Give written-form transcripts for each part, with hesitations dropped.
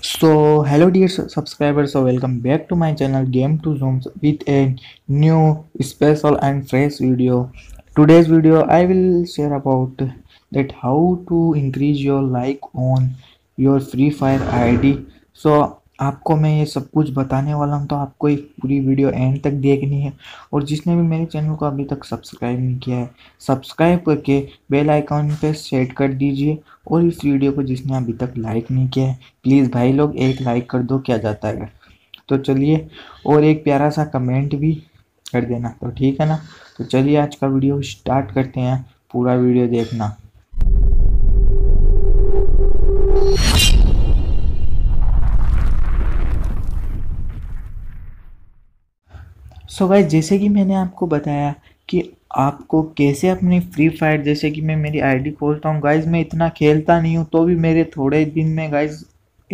So hello dear subscribers, so welcome back to my channel Game to Zooms with a new special and fresh video. Today's video I will share about that how to increase your like on your Free Fire ID. So आपको मैं ये सब कुछ बताने वाला हूँ, तो आपको एक पूरी वीडियो एंड तक देखनी है। और जिसने भी मेरे चैनल को अभी तक सब्सक्राइब नहीं किया है, सब्सक्राइब करके बेल आइकॉन पे सेट कर दीजिए। और इस वीडियो को जिसने अभी तक लाइक नहीं किया है, प्लीज़ भाई लोग एक लाइक कर दो, क्या जाता है। तो चलिए, और एक प्यारा सा कमेंट भी कर देना, तो ठीक है ना। तो चलिए आज का वीडियो स्टार्ट करते हैं, पूरा वीडियो देखना। सो गाइस, जैसे कि मैंने आपको बताया कि आपको कैसे अपनी फ्री फायर, जैसे कि मैं मेरी आईडी खोलता हूँ गाइस, मैं इतना खेलता नहीं हूँ तो भी मेरे थोड़े दिन में गाइस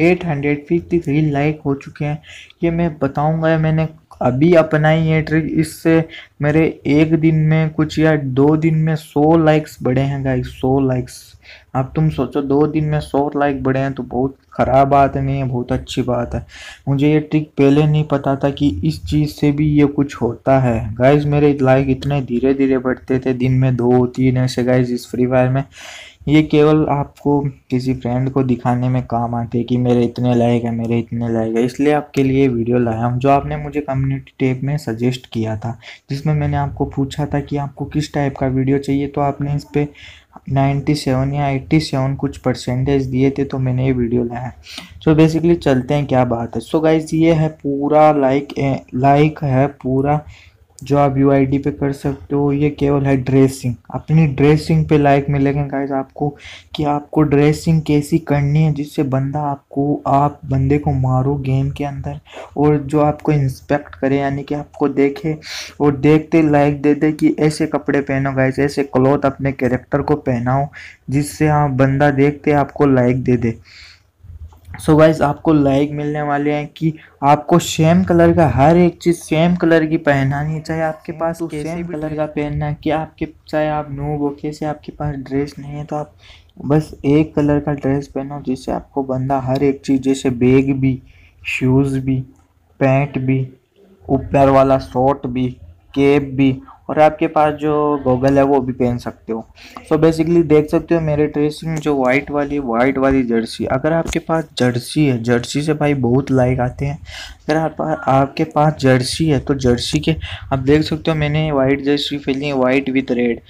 853 लाइक हो चुके हैं। ये मैं बताऊंगा, मैंने अभी अपनाई ये ट्रिक। इससे मेरे एक दिन में कुछ या 2 दिन में 100 लाइक्स बढ़े हैं गाइस, 100 लाइक्स। अब तुम सोचो 2 दिन में 100 लाइक बढ़े हैं तो बहुत ख़राब बात नहीं है, बहुत अच्छी बात है। मुझे ये ट्रिक पहले नहीं पता था कि इस चीज़ से भी ये कुछ होता है गाइस। मेरे लाइक इतने धीरे धीरे बढ़ते थे, दिन में 2-3 ऐसे गाइस इस फ्री फायर में। ये केवल आपको किसी फ्रेंड को दिखाने में काम आते हैं कि मेरे इतने लाइक है, मेरे इतने लाइक है। इसलिए आपके लिए वीडियो लाया हूँ, जो आपने मुझे कम्युनिटी टैब में सजेस्ट किया था, जिसमें मैंने आपको पूछा था कि आपको किस टाइप का वीडियो चाहिए। तो आपने इस पर 97 या 87 कुछ परसेंटेज दिए थे, तो मैंने ये वीडियो लाया। सो बेसिकली चलते हैं, क्या बात है। सो गाइज, ये है पूरा लाइक है पूरा जो आप यूआईडी पे कर सकते हो। ये केवल है ड्रेसिंग, अपनी ड्रेसिंग पे लाइक मिलेंगे गाइस आपको, कि आपको ड्रेसिंग कैसी करनी है जिससे बंदा आप बंदे को मारो गेम के अंदर, और जो आपको इंस्पेक्ट करे, यानी कि आपको देखे और देखते लाइक दे दे कि ऐसे कपड़े पहनो गाइस, ऐसे क्लॉथ अपने कैरेक्टर को पहनाओ जिससे आप बंदा देखते आपको लाइक दे दे। सो गाइज, आपको लाइक मिलने वाले हैं कि आपको सेम कलर का हर एक चीज़ सेम कलर की पहनानी है, चाहे आपके पास सेम कलर का पहनना है, कि आपके चाहे आप नूब हो, कैसे आपके पास ड्रेस नहीं है तो आप बस एक कलर का ड्रेस पहनो जिससे आपको बंदा हर एक चीज़, जैसे बैग भी, शूज़ भी, पैंट भी, ऊपर वाला शॉर्ट भी, कैप भी, और आपके पास जो गॉगल है वो भी पहन सकते हो। सो बेसिकली देख सकते हो मेरे ड्रेसिंग जो वाइट वाली जर्सी। अगर आपके पास जर्सी है, जर्सी से भाई बहुत लाइक आते हैं। अगर आपके पास जर्सी है तो जर्सी के आप देख सकते हो, मैंने वाइट जर्सी पहनी है, वाइट विथ रेड।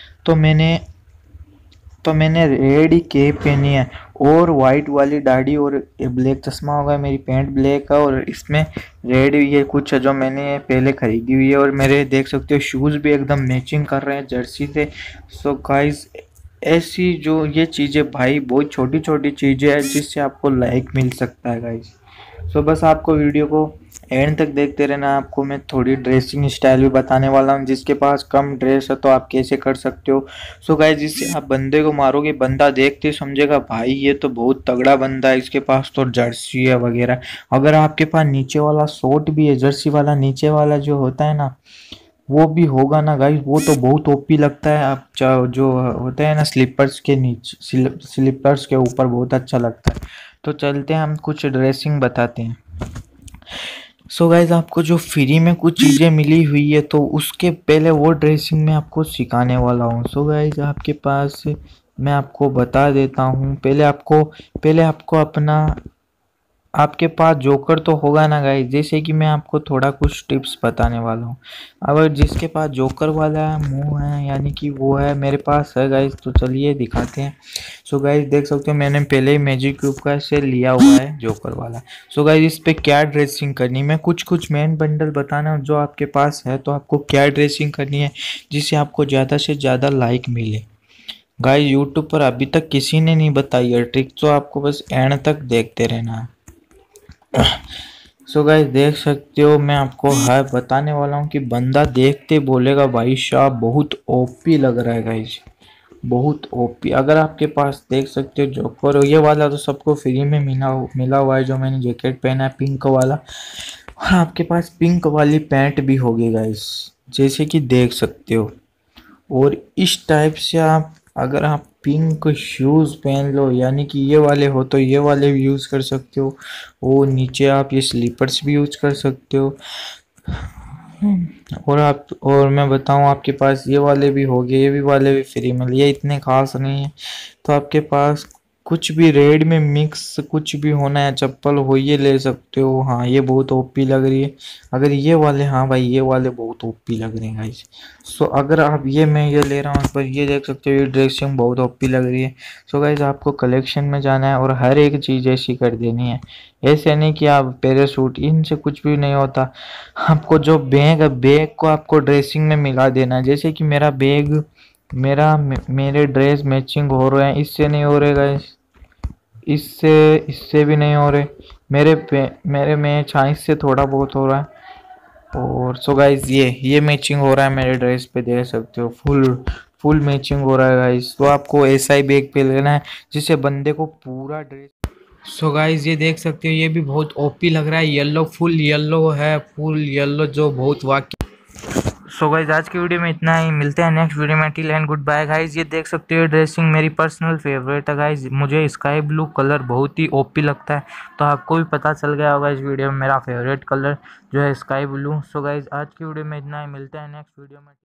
तो मैंने रेड ही कैप पहनी है, और वाइट वाली दाढ़ी, और ब्लैक चश्मा होगा, मेरी पैंट ब्लैक है, और इसमें रेड ये कुछ है जो मैंने पहले खरीदी हुई है। और मेरे देख सकते हो शूज़ भी एकदम मैचिंग कर रहे हैं जर्सी से। सो गाइस, ऐसी जो ये चीज़ें भाई बहुत छोटी छोटी चीज़ें हैं जिससे आपको लाइक मिल सकता है गाइस। सो बस आपको वीडियो को एंड तक देखते रहना। आपको मैं थोड़ी ड्रेसिंग स्टाइल भी बताने वाला हूँ, जिसके पास कम ड्रेस है तो आप कैसे कर सकते हो। सो गाइस, जिससे आप बंदे को मारोगे, बंदा देखते समझेगा भाई ये तो बहुत तगड़ा बंदा है, इसके पास तो जर्सी है वगैरह। अगर आपके पास नीचे वाला शॉर्ट भी है, जर्सी वाला नीचे वाला जो होता है ना, वो भी होगा ना गाइस, वो तो बहुत ओपी लगता है। आप जो होता है ना स्लीपर्स के नीचे, स्लीपर्स के ऊपर बहुत अच्छा लगता है। तो चलते हैं, हम कुछ ड्रेसिंग बताते हैं। सो गाइज, आपको जो फ्री में कुछ चीज़ें मिली हुई है तो उसके पहले वो ड्रेसिंग मैं आपको सिखाने वाला हूँ। सो गाइज, आपके पास मैं आपको बता देता हूँ, पहले आपको अपना, आपके पास जोकर तो होगा ना गाइस। जैसे कि मैं आपको थोड़ा कुछ टिप्स बताने वाला हूँ। अगर जिसके पास जोकर वाला मुंह है, यानी कि वो है, मेरे पास है गाइस, तो चलिए दिखाते हैं। सो गाइस, देख सकते हो मैंने पहले ही मैजिक क्यूब का से लिया हुआ है जोकर वाला। सो गाइस, इस पे क्या ड्रेसिंग करनी, मैं कुछ मेन बंडल बताना जो आपके पास है, तो आपको क्या ड्रेसिंग करनी है जिससे आपको ज़्यादा से ज़्यादा लाइक मिले। गाइस, यूट्यूब पर अभी तक किसी ने नहीं बताई है ट्रिक, तो आपको बस एंड तक देखते रहना है। सो गाइस, देख सकते हो मैं आपको बताने वाला हूँ कि बंदा देखते बोलेगा भाई साहब बहुत ओपी लग रहा है गाइस, बहुत ओपी। अगर आपके पास देख सकते हो जोकर हो, ये वाला तो सबको फ्री में मिला हुआ है, जो मैंने जैकेट पहना है पिंक वाला। और आपके पास पिंक वाली पैंट भी होगी गाइस, जैसे कि देख सकते हो। और इस टाइप से आप अगर आप पिंक शूज़ पहन लो, यानी कि ये वाले हो, तो ये वाले भी यूज़ कर सकते हो। वो नीचे आप ये स्लीपर्स भी यूज़ कर सकते हो। और मैं बताऊं, आपके पास ये वाले भी हो गए, ये भी वाले भी फ्री में, ये इतने खास नहीं है। तो आपके पास कुछ भी रेड में मिक्स कुछ भी होना है, चप्पल हो, ये ले सकते हो। हाँ, ये बहुत ओपी लग रही है। अगर ये वाले, हाँ भाई ये वाले बहुत ओपी लग रहे हैं गाइस। सो अगर आप ये, मैं ये ले रहा हूँ, पर ये देख सकते हो, ये ड्रेसिंग बहुत ओपी लग रही है। सो गाइस, आपको कलेक्शन में जाना है और हर एक चीज़ ऐसी कर देनी है। ऐसे नहीं कि आप पैरासूट, इनसे कुछ भी नहीं होता। आपको जो बैग है, बैग को आपको ड्रेसिंग में मिला देना है। जैसे कि मेरा बैग, मेरे ड्रेस मैचिंग हो रहे हैं, इससे नहीं हो रहे गाइस, इससे इससे भी नहीं हो रहे। मेरे मैच, हाँ इससे थोड़ा बहुत हो रहा है। और सो गाइस, ये मैचिंग हो रहा है मेरे ड्रेस पे, देख सकते हो, फुल फुल मैचिंग हो रहा है गाइस। तो आपको ऐसा ही बैग पे लेना है जिससे बंदे को पूरा ड्रेस। सो गाइस, ये देख सकते हो, ये भी बहुत ओपी लग रहा है। येलो, फुल येलो है, फुल येलो, जो बहुत वाकई। सो गाइस, आज की वीडियो में इतना ही। मिलते हैं नेक्स्ट वीडियो में। टिल एंड गुड बाय गाइस। ये देख सकते हो, ड्रेसिंग मेरी पर्सनल फेवरेट है गाइस। मुझे स्काई ब्लू कलर बहुत ही ओपी लगता है। तो आपको भी पता चल गया होगा इस वीडियो में मेरा फेवरेट कलर जो है स्काई ब्लू। सो गाइस, आज की वीडियो में इतना ही। मिलते हैं नेक्स्ट वीडियो में।